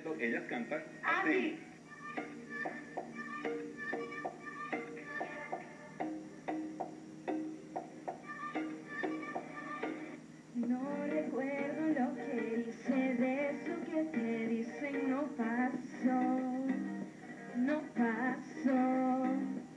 esto, ellas cantan así. así. No recuerdo lo que hice, de eso que te dicen no pasó, no pasó.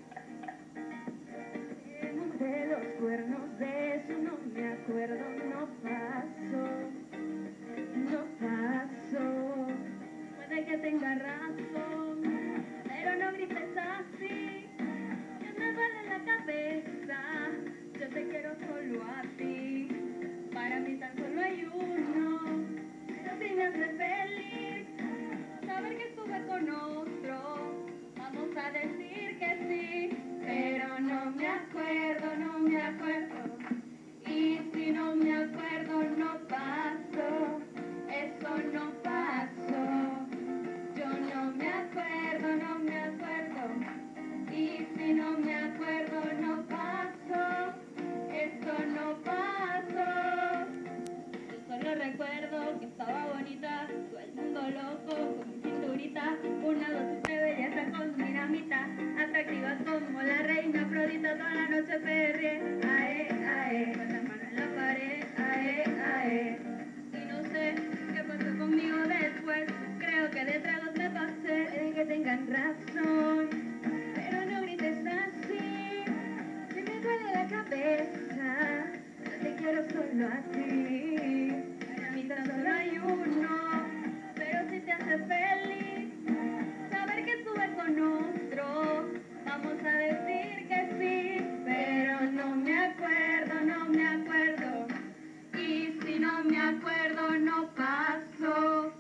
Me monté los cuernos, de eso no me acuerdo, no pasó, no pasó. Puede que tenga razón, pero no grites así, que me duele la cabeza, yo te quiero solo a ti. Para mí tan solo hay uno, pero sí me hace feliz saber que estuve con otro. Vamos a decir que sí, pero no me acuerdo, no me acuerdo. Y si no me acuerdo, no pasó, eso no pasó. Yo no me acuerdo, no me acuerdo. Y si no me acuerdo, no pasó, eso no pasó. Solo recuerdo que estaba bonita, todo el mundo loco, con mi cinturita, una dosis de belleza con dinamita, atractiva como la reina Afrodita, toda la noche perrié, ae, ae, con la mano en la pared, ae, ae. Y no sé qué pasó conmigo después, creo que de tragos me pasé, puede que tengan razón, pero no grites así, que me duele la cabeza, yo te quiero solo a ti. Para mí tan solo hay uno, pero si te hace feliz saber que estuve con otro, vamos a decir que sí, pero no me acuerdo, no me acuerdo. Y si no me acuerdo, no pasó.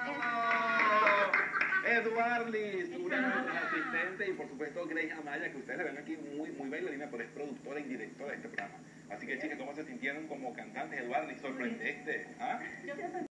Eduarlis, una de nuestras asistentes, y por supuesto Grace Amaya, que ustedes la ven aquí muy bailarina, pero es productora y directora de este programa. Así que chicas, ¿cómo se sintieron como cantantes? Eduarlis, sorprendente, ¿ah?